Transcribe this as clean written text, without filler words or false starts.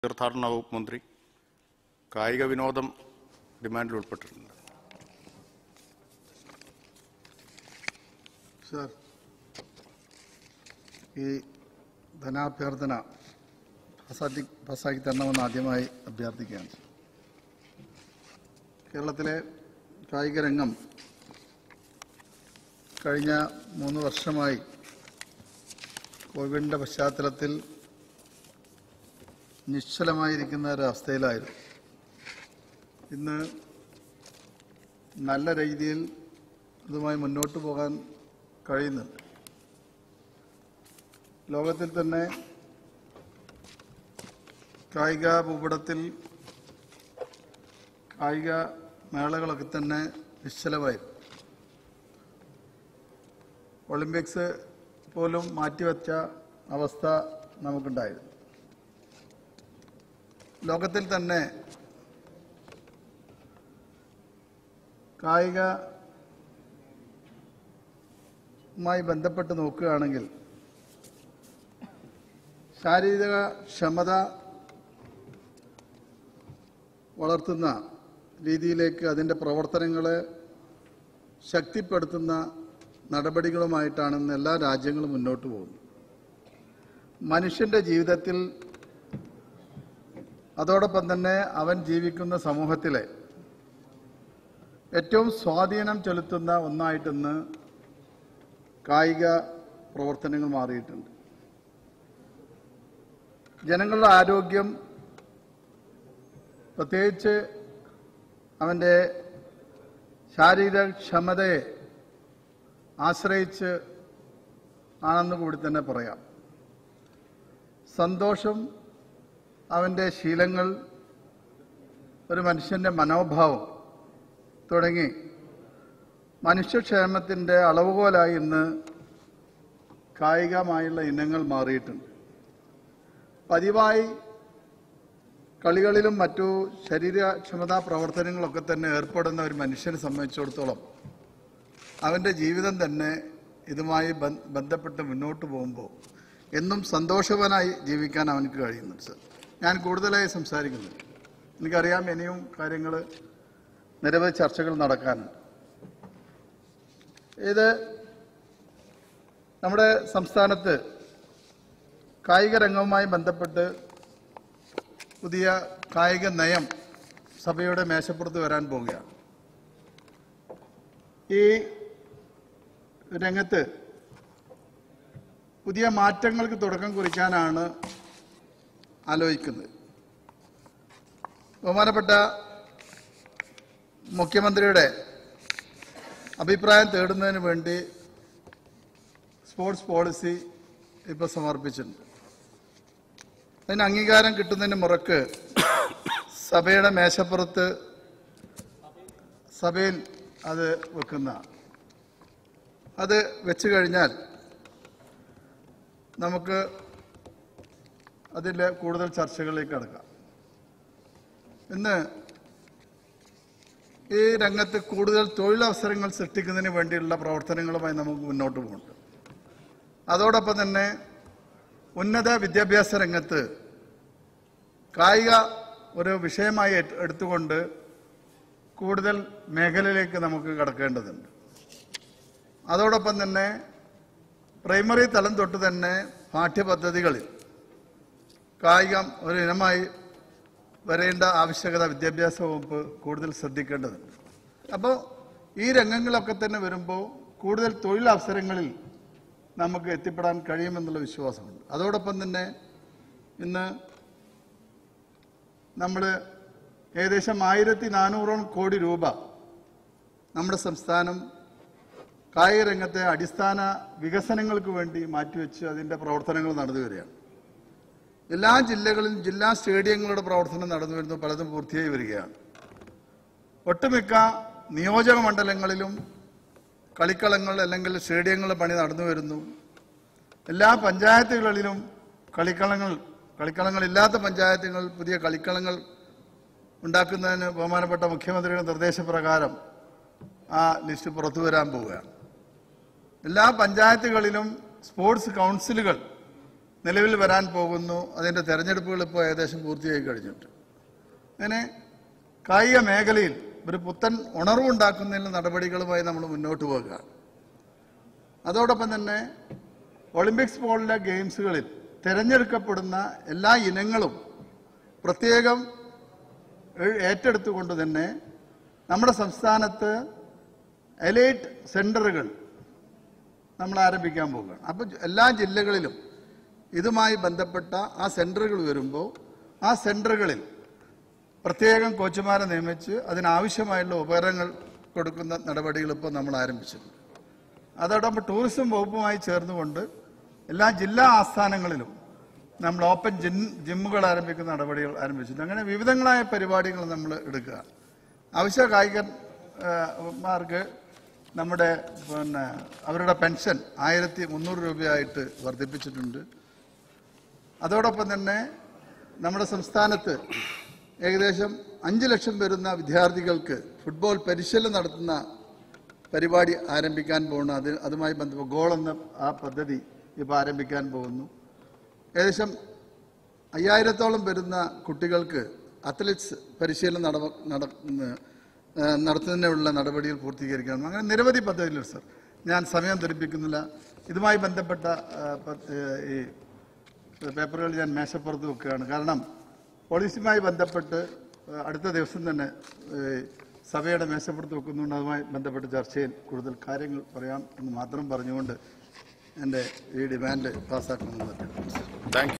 തീർത്ഥാടന വകുപ്പ് മന്ത്രി. കായിക വിനോദം ഡിമാൻഡിൽ ഉൾപ്പെട്ടിട്ടുണ്ട്. സർ, ഈ ധനാഭ്യർത്ഥന പാസാക്കി തരണമെന്ന് ആദ്യമായി അഭ്യർത്ഥിക്കുകയാണ്. കേരളത്തിലെ കായിക രംഗം കഴിഞ്ഞ 3 വർഷമായി കോവിഡിൻ്റെ പശ്ചാത്തലത്തിൽ നിശ്ചലമായിരിക്കുന്ന ഒരവസ്ഥയിലായിരുന്നു. ഇന്ന് നല്ല രീതിയിൽ ഇതുമായി മുന്നോട്ട് പോകാൻ കഴിയുന്നുണ്ട്. ലോകത്തിൽ തന്നെ കായിക ഭൂപടത്തിൽ കായിക മേളകളൊക്കെ തന്നെ നിശ്ചലമായിരുന്നു. ഒളിമ്പിക്സ് പോലും മാറ്റിവെച്ച അവസ്ഥ നമുക്കുണ്ടായിരുന്നു. ലോകത്തിൽ തന്നെ കായികമായി ബന്ധപ്പെട്ട് നോക്കുകയാണെങ്കിൽ ശാരീരിക ക്ഷമത വളർത്തുന്ന രീതിയിലേക്ക് അതിൻ്റെ പ്രവർത്തനങ്ങളെ ശക്തിപ്പെടുത്തുന്ന നടപടികളുമായിട്ടാണ് ഇന്ന് എല്ലാ രാജ്യങ്ങളും മുന്നോട്ട് പോകുന്നത്. മനുഷ്യൻ്റെ ജീവിതത്തിൽ അതോടൊപ്പം തന്നെ അവൻ ജീവിക്കുന്ന സമൂഹത്തിലെ ഏറ്റവും സ്വാധീനം ചെലുത്തുന്ന ഒന്നായിട്ടിന്ന് കായിക പ്രവർത്തനങ്ങൾ മാറിയിട്ടുണ്ട്. ജനങ്ങളുടെ ആരോഗ്യം, പ്രത്യേകിച്ച് അവൻ്റെ ശാരീരികക്ഷമതയെ ആശ്രയിച്ച് ആണെന്ന് കൂടി തന്നെ പറയാം. സന്തോഷം, അവൻ്റെ ശീലങ്ങൾ, ഒരു മനുഷ്യൻ്റെ മനോഭാവം തുടങ്ങി മനുഷ്യക്ഷേമത്തിൻ്റെ അളവുകോലായി ഇന്ന് കായികമായുള്ള ഇനങ്ങൾ മാറിയിട്ടുണ്ട്. പതിവായി കളികളിലും മറ്റു ശരീരക്ഷമതാ പ്രവർത്തനങ്ങളൊക്കെ തന്നെ ഏർപ്പെടുന്ന ഒരു മനുഷ്യനെ സംബന്ധിച്ചിടത്തോളം അവൻ്റെ ജീവിതം തന്നെ ഇതുമായി ബന്ധപ്പെട്ട് മുന്നോട്ട് പോകുമ്പോൾ എന്നും സന്തോഷവാനായി ജീവിക്കാൻ അവനക്ക് കഴിയുന്നുണ്ട്. സർ, ഞാൻ കൂടുതലായി സംസാരിക്കുന്നുണ്ട്. എനിക്കറിയാം ഇനിയും കാര്യങ്ങൾ നിരവധി ചർച്ചകൾ നടക്കാനുണ്ട്. ഇത് നമ്മുടെ സംസ്ഥാനത്ത് കായിക രംഗവുമായി ബന്ധപ്പെട്ട് പുതിയ കായിക നയം സഭയുടെ മേശപ്പുറത്ത് വരാൻ പോവുകയാണ്. ഈ രംഗത്ത് പുതിയ മാറ്റങ്ങൾക്ക് തുടക്കം കുറിക്കാനാണ് ആലോചിക്കുന്നത്. ബഹുമാനപ്പെട്ട മുഖ്യമന്ത്രിയുടെ അഭിപ്രായം തേടുന്നതിന് വേണ്ടി സ്പോർട്സ് പോളിസി ഇപ്പോൾ സമർപ്പിച്ചിട്ടുണ്ട്. അതിന് അംഗീകാരം കിട്ടുന്നതിന് മുറക്ക് സഭയുടെ മേശപ്പുറത്ത് സഭയിൽ അത് വെക്കുന്ന അത് വെച്ച് കഴിഞ്ഞാൽ നമുക്ക് അതിൽ കൂടുതൽ ചർച്ചകളിലേക്ക് കടക്കാം. ഇന്ന് ഈ രംഗത്ത് കൂടുതൽ തൊഴിലവസരങ്ങൾ സൃഷ്ടിക്കുന്നതിന് വേണ്ടിയുള്ള പ്രവർത്തനങ്ങളുമായി നമുക്ക് മുന്നോട്ട് പോകുന്നുണ്ട്. അതോടൊപ്പം തന്നെ ഉന്നത വിദ്യാഭ്യാസ രംഗത്ത് കായിക ഒരു വിഷയമായി എടുത്തുകൊണ്ട് കൂടുതൽ മേഖലയിലേക്ക് നമുക്ക് കടക്കേണ്ടതുണ്ട്. അതോടൊപ്പം തന്നെ പ്രൈമറി തലം തൊട്ട് തന്നെ പാഠ്യപദ്ധതികളിൽ കായികം ഒരു ഇനമായി വരേണ്ട ആവശ്യകത വിദ്യാഭ്യാസ വകുപ്പ് കൂടുതൽ ശ്രദ്ധിക്കേണ്ടതുണ്ട്. അപ്പോൾ ഈ രംഗങ്ങളൊക്കെ തന്നെ വരുമ്പോൾ കൂടുതൽ തൊഴിലവസരങ്ങളിൽ നമുക്ക് എത്തിപ്പെടാൻ കഴിയുമെന്നുള്ള വിശ്വാസമുണ്ട്. അതോടൊപ്പം തന്നെ ഇന്ന് നമ്മൾ ഏകദേശം 1400 കോടി രൂപ നമ്മുടെ സംസ്ഥാനം കായിക രംഗത്തെ അടിസ്ഥാന വികസനങ്ങൾക്ക് വേണ്ടി മാറ്റിവെച്ച് അതിൻ്റെ പ്രവർത്തനങ്ങൾ നടന്നു വരികയാണ്. എല്ലാ ജില്ലകളിലും ജില്ലാ സ്റ്റേഡിയങ്ങളുടെ പ്രവർത്തനം നടന്നു വരുന്നു, പലതും പൂർത്തിയായി വരികയാണ്. ഒട്ടുമിക്ക നിയോജക മണ്ഡലങ്ങളിലും കളിക്കളങ്ങൾ അല്ലെങ്കിൽ സ്റ്റേഡിയങ്ങളുടെ പണി നടന്നു വരുന്നു. എല്ലാ പഞ്ചായത്തുകളിലും കളിക്കളങ്ങളില്ലാത്ത പഞ്ചായത്തുകൾ പുതിയ കളിക്കളങ്ങൾ ഉണ്ടാക്കുന്നതിന് ബഹുമാനപ്പെട്ട മുഖ്യമന്ത്രിയുടെ നിർദ്ദേശപ്രകാരം ആ ലിസ്റ്റ് പുറത്തു വരാൻ പോവുകയാണ്. എല്ലാ പഞ്ചായത്തുകളിലും സ്പോർട്സ് കൗൺസിലുകൾ നിലവിൽ വരാൻ പോകുന്നു. അതിൻ്റെ തെരഞ്ഞെടുപ്പുകൾ ഇപ്പോൾ ഏകദേശം പൂർത്തിയായി കഴിഞ്ഞിട്ട് അങ്ങനെ കായിക മേഖലയിൽ ഒരു പുത്തൻ ഉണർവുണ്ടാക്കുന്നതിനുള്ള നടപടികളുമായി നമ്മൾ മുന്നോട്ട് പോകുക. അതോടൊപ്പം തന്നെ ഒളിമ്പിക്സ് പോലുള്ള ഗെയിംസുകളിൽ തിരഞ്ഞെടുക്കപ്പെടുന്ന എല്ലാ ഇനങ്ങളും പ്രത്യേകം ഏറ്റെടുത്തുകൊണ്ട് തന്നെ നമ്മുടെ സംസ്ഥാനത്ത് എലൈറ്റ് സെൻ്ററുകൾ നമ്മൾ ആരംഭിക്കാൻ പോവുകയാണ്. അപ്പോൾ എല്ലാ ജില്ലകളിലും ഇതുമായി ബന്ധപ്പെട്ട ആ സെൻ്ററുകൾ വരുമ്പോൾ ആ സെൻ്ററുകളിൽ പ്രത്യേകം കോച്ചുമാരെ നിയമിച്ച് അതിനാവശ്യമായുള്ള ഉപകരണങ്ങൾ കൊടുക്കുന്ന നടപടികൾ ഇപ്പോൾ നമ്മൾ ആരംഭിച്ചിട്ടുണ്ട്. അതോടൊപ്പം ടൂറിസം വകുപ്പുമായി ചേർന്നുകൊണ്ട് എല്ലാ ജില്ലാ ആസ്ഥാനങ്ങളിലും നമ്മൾ ഓപ്പൺ ജിമ്മുകൾ ആരംഭിക്കുന്ന നടപടികൾ ആരംഭിച്ചിട്ടുണ്ട്. അങ്ങനെ വിവിധങ്ങളായ പരിപാടികൾ നമ്മൾ എടുക്കുക. അവശ്യ കായികന്മാർക്ക് നമ്മുടെ അവരുടെ പെൻഷൻ 1300 രൂപയായിട്ട് വർദ്ധിപ്പിച്ചിട്ടുണ്ട്. അതോടൊപ്പം തന്നെ നമ്മുടെ സംസ്ഥാനത്ത് ഏകദേശം 5 ലക്ഷം വരുന്ന വിദ്യാർത്ഥികൾക്ക് ഫുട്ബോൾ പരിശീലനം നടത്തുന്ന പരിപാടി ആരംഭിക്കാൻ പോകുന്നു. അതുമായി ബന്ധപ്പെട്ട് ഗോൾ എന്ന ആ പദ്ധതി ഇപ്പോൾ ആരംഭിക്കാൻ പോകുന്നു. ഏകദേശം 5000-ഓളം വരുന്ന കുട്ടികൾക്ക് അത്ലറ്റ്സ് പരിശീലനം നടത്തുന്നതിനുള്ള നടപടികൾ പൂർത്തീകരിക്കണം. അങ്ങനെ നിരവധി പദ്ധതികൾ സർ, ഞാൻ സമയം ധരിപ്പിക്കുന്നില്ല. ഇതുമായി ബന്ധപ്പെട്ട ഈ പേപ്പറുകൾ ഞാൻ മേശപ്പുറത്ത് വെക്കുകയാണ്. കാരണം പോളിസിയുമായി ബന്ധപ്പെട്ട് അടുത്ത ദിവസം തന്നെ സഭയുടെ മേശപ്പുറത്ത് വെക്കുന്നുണ്ട്. അതുമായി ബന്ധപ്പെട്ട ചർച്ചയിൽ കൂടുതൽ കാര്യങ്ങൾ പറയാം എന്ന് മാത്രം പറഞ്ഞുകൊണ്ട് എൻ്റെ ഈ ഡിമാൻഡ് പാസ്സാക്കണമെന്ന് പറഞ്ഞു.